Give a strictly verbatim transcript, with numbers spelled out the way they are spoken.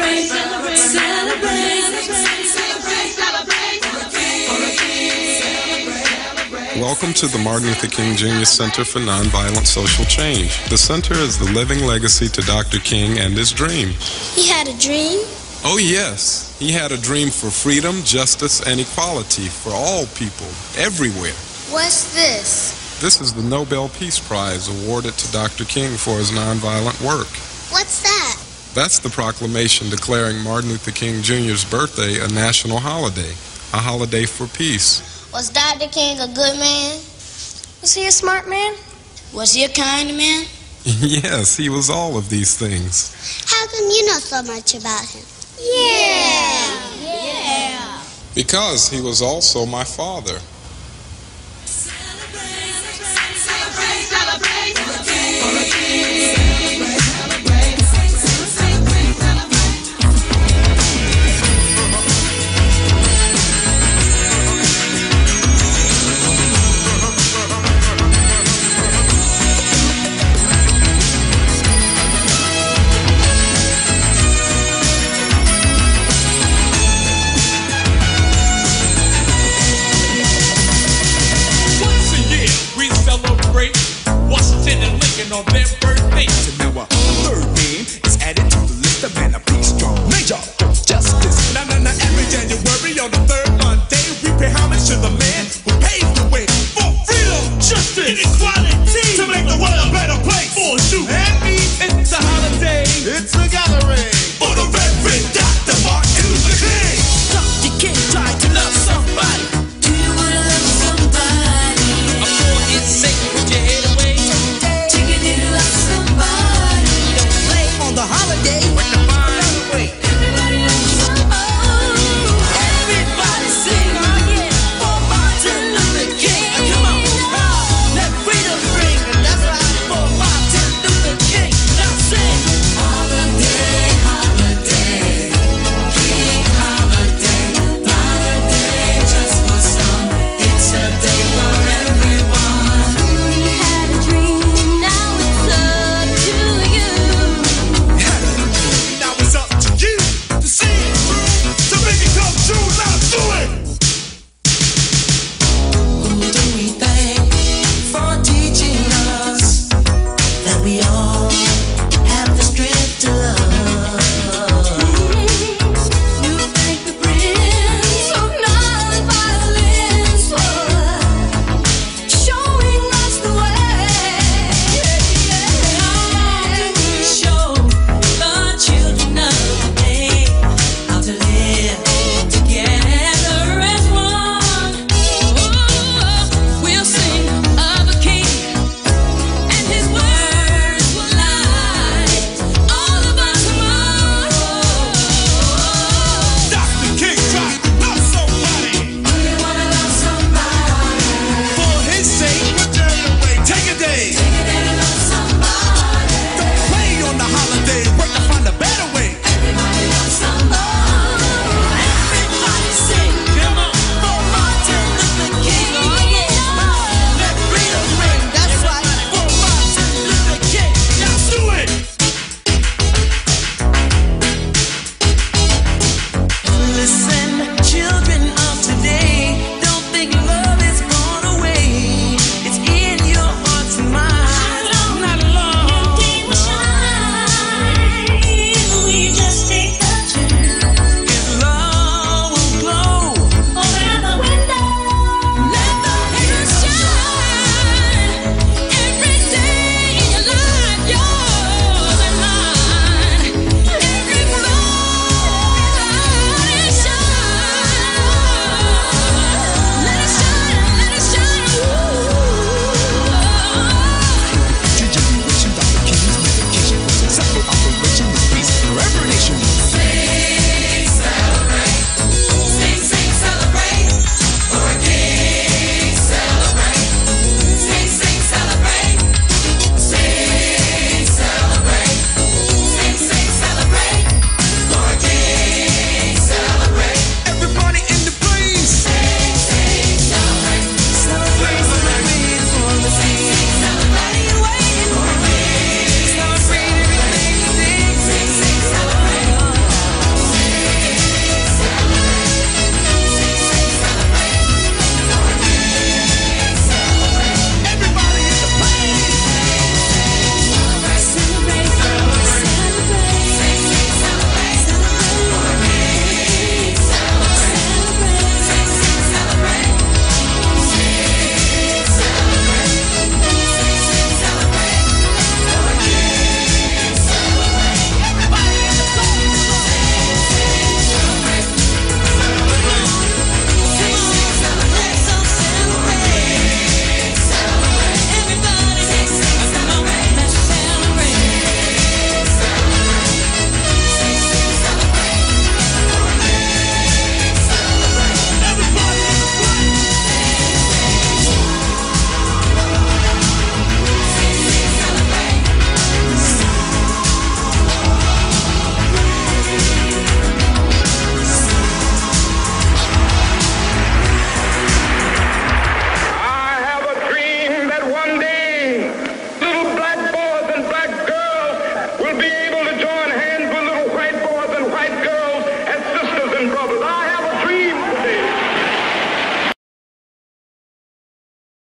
celebrate, celebrate, celebrate, celebrate, celebrate, celebrate. Welcome to the Martin Luther King Junior Center for Nonviolent Social Change. The center is the living legacy to Doctor King and his dream. He had a dream? Oh yes, he had a dream for freedom, justice, and equality for all people, everywhere. What's this? This is the Nobel Peace Prize awarded to Doctor King for his nonviolent work. What's that? That's the proclamation declaring Martin Luther King Junior's birthday a national holiday, a holiday for peace. Was Doctor King a good man? Was he a smart man? Was he a kind man? Yes, he was all of these things. How come you know so much about him? Yeah! Yeah! Because he was also my father.